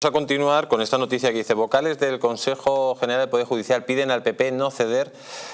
a continuar con esta noticia que dice: vocales del Consejo General del Poder Judicial piden al PP no ceder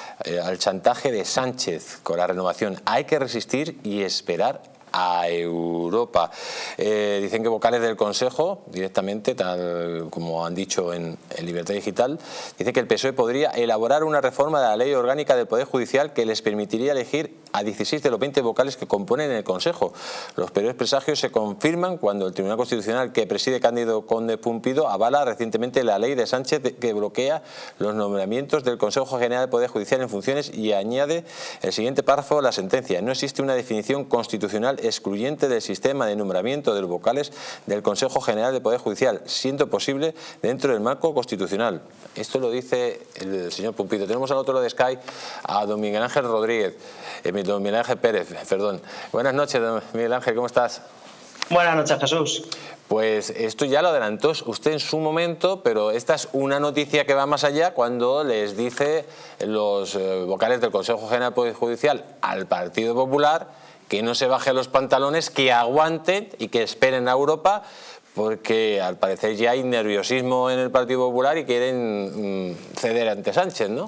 al chantaje de Sánchez con la renovación. Hay que resistir y esperar a Europa. Dicen que vocales del Consejo, directamente, tal como han dicho en Libertad Digital, dice que el PSOE podría elaborar una reforma de la ley orgánica del Poder Judicial que les permitiría elegir a 16 de los 20 vocales que componen el Consejo. Los peores presagios se confirman cuando el Tribunal Constitucional que preside Cándido Conde Pumpido avala recientemente la ley de Sánchez que bloquea los nombramientos del Consejo General del Poder Judicial en funciones, y añade el siguiente párrafo de la sentencia: no existe una definición constitucional excluyente del sistema de nombramiento de los vocales del Consejo General del Poder Judicial, siendo posible dentro del marco constitucional. Esto lo dice el señor Pumpido. Tenemos al otro lado de Sky a don Miguel Ángel Rodríguez. Don Miguel Ángel Pérez, perdón. Buenas noches, don Miguel Ángel, ¿cómo estás? Buenas noches, Jesús. Pues esto ya lo adelantó usted en su momento, pero esta es una noticia que va más allá cuando les dice los vocales del Consejo General del Poder Judicial al Partido Popular que no se baje los pantalones, que aguanten y que esperen a Europa, porque al parecer ya hay nerviosismo en el Partido Popular y quieren ceder ante Sánchez, ¿no?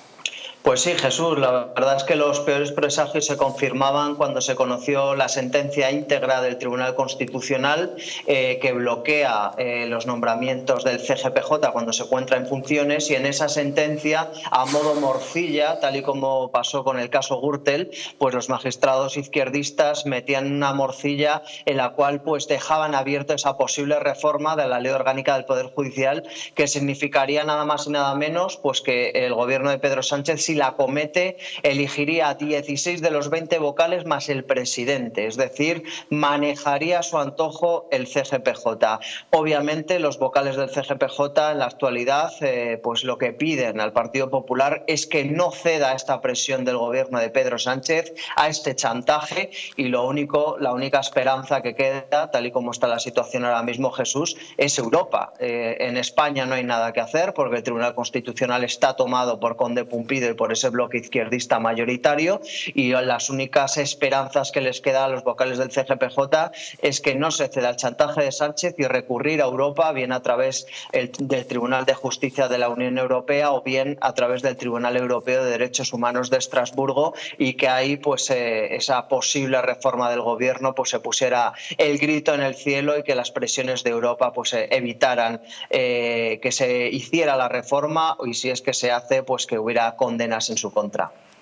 Pues sí, Jesús, la verdad es que los peores presagios se confirmaban cuando se conoció la sentencia íntegra del Tribunal Constitucional que bloquea los nombramientos del CGPJ cuando se encuentra en funciones, y en esa sentencia, a modo morcilla, tal y como pasó con el caso Gürtel, pues los magistrados izquierdistas metían una morcilla en la cual pues dejaban abierta esa posible reforma de la Ley Orgánica del Poder Judicial, que significaría nada más y nada menos pues que el gobierno de Pedro Sánchez, si la comete, elegiría a 16 de los 20 vocales más el presidente, es decir, manejaría a su antojo el CGPJ. Obviamente los vocales del CGPJ en la actualidad pues lo que piden al Partido Popular es que no ceda a esta presión del gobierno de Pedro Sánchez, a este chantaje, y la única esperanza que queda, tal y como está la situación ahora mismo, Jesús, es Europa. En España no hay nada que hacer porque el Tribunal Constitucional está tomado por Conde Pumpido y por ese bloque izquierdista mayoritario, y las únicas esperanzas que les queda a los vocales del CGPJ es que no se ceda al chantaje de Sánchez y recurrir a Europa, bien a través del Tribunal de Justicia de la Unión Europea o bien a través del Tribunal Europeo de Derechos Humanos de Estrasburgo, y que ahí pues esa posible reforma del gobierno pues se pusiera el grito en el cielo y que las presiones de Europa pues evitaran que se hiciera la reforma, y si es que se hace pues que hubiera condenas en su contra.